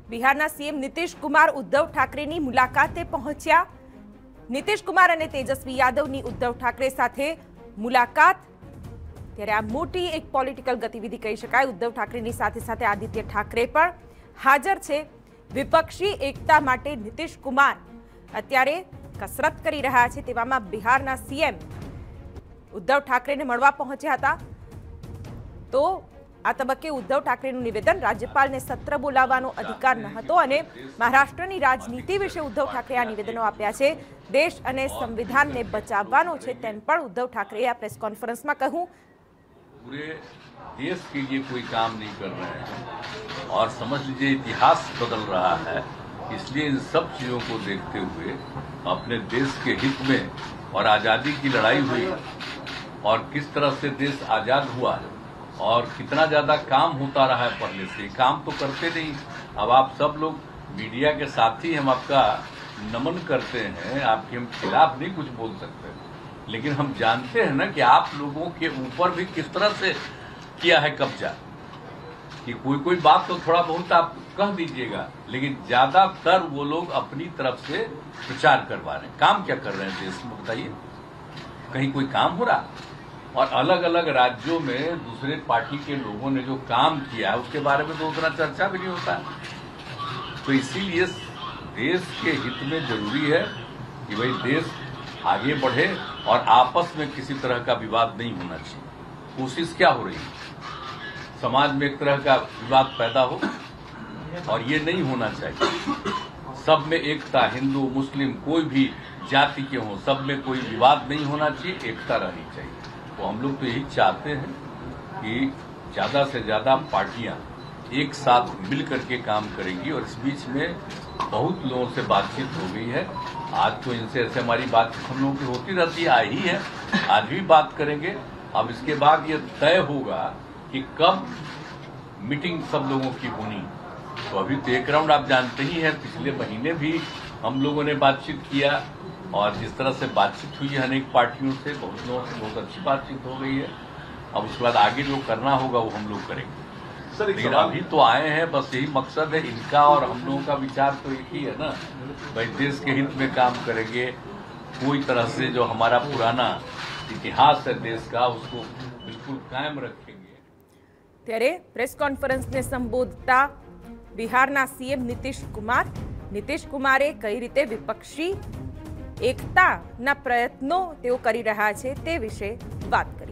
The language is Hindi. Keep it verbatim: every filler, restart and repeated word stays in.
બિહારના સીએમ નીતિશ કુમાર ઉદ્ધવ ઠાકરેની મુલાકાતે પહોંચ્યા। નીતિશ કુમાર અને તેજસ્વી યાદવની ઉદ્ધવ ઠાકરે સાથે મુલાકાત, ત્યારે આ મોટી એક પોલિટિકલ ગતિવિધિ કહી શકાય। ઉદ્ધવ ઠાકરેની સાથે સાથે આદિત્ય ઠાકરે પણ હાજર છે। વિપક્ષી એકતા માટે નીતિશ કુમાર અત્યારે કસરત કરી રહ્યા છે, તેવામાં બિહારના સીએમ ઉદ્ધવ ઠાકરેને મળવા પહોંચ્યા હતા। તો આ તબક્કે ઉદ્ધવ ઠાકરેનું નિવેદન, રાજ્યપાલને સત્ર બોલાવવાનો અધિકાર ન હતો અને મહારાષ્ટ્રની રાજનીતિ વિશે ઉદ્ધવ ઠાકરે આ નિવેદનો આપ્યા છે। દેશ અને સંવિધાનને બચાવવાનો છે તેમ પણ ઉદ્ધવ ઠાકરેએ આ પ્રેસ કોન્ફરન્સમાં કહ્યું। पूरे देश के लिए कोई काम नहीं कर रहे हैं और समझ लीजिए इतिहास बदल रहा है। इसलिए इन सब चीजों को देखते हुए अपने देश के हित में और आजादी की लड़ाई हुई और किस तरह से देश आजाद हुआ है और कितना ज्यादा काम होता रहा है पहले से, काम तो करते नहीं। अब आप सब लोग मीडिया के साथी, हम आपका नमन करते हैं, आपके हम खिलाफ नहीं कुछ बोल सकते, लेकिन हम जानते हैं ना कि आप लोगों के ऊपर भी किस तरह से किया है कब्जा। कि कोई कोई बात तो थोड़ा बहुत आप कह दीजिएगा, लेकिन ज्यादातर वो लोग अपनी तरफ से प्रचार करवा रहे हैं। काम क्या कर रहे हैं देश में बताइए? कहीं कोई काम हो रहा? और अलग अलग राज्यों में दूसरे पार्टी के लोगों ने जो काम किया है उसके बारे में तो उतना चर्चा भी नहीं होता। तो इसीलिए देश के हित में जरूरी है कि भाई देश आगे बढ़े और आपस में किसी तरह का विवाद नहीं होना चाहिए। कोशिश क्या हो रही है? समाज में एक तरह का विवाद पैदा हो, और ये नहीं होना चाहिए। सब में एकता, हिंदू मुस्लिम कोई भी जाति के हों, सब में कोई विवाद नहीं होना चाहिए, एकता रहनी चाहिए। तो हम लोग तो यही चाहते हैं कि ज्यादा से ज्यादा पार्टियां एक साथ मिल करके काम करेंगी। और इस बीच में बहुत लोगों से बातचीत हो गई है। आज तो इनसे ऐसे हमारी बात हम लोगों की होती रहती है, आई ही है, आज भी बात करेंगे। अब इसके बाद ये तय होगा कि कब मीटिंग सब लोगों की होनी। तो अभी तो एक राउंड आप जानते ही हैं, पिछले महीने भी हम लोगों ने बातचीत किया और जिस तरह से बातचीत हुई है अनेक पार्टियों से, बहुत लोगों से बहुत अच्छी बातचीत हो गई है। अब उसके बाद आगे जो करना होगा वो हम लोग करेंगे। लेकिन अभी तो आए हैं, बस यही मकसद है इनका और हम लोगों का विचार तो एक ही है ना, भाई देश के हित में काम करेंगे। कोई तरह से जो हमारा पुराना इतिहास है देश का उसको बिल्कुल कायम रखेंगे। ત્યારે પ્રેસ કોન્ફરન્સને સંબોધતા બિહારના સીએમ નીતિશ કુમાર નીતિશ કુમારે કઈ રીતે વિપક્ષી એકતાના પ્રયત્નો તેઓ કરી રહ્યા છે તે વિશે વાત કરી।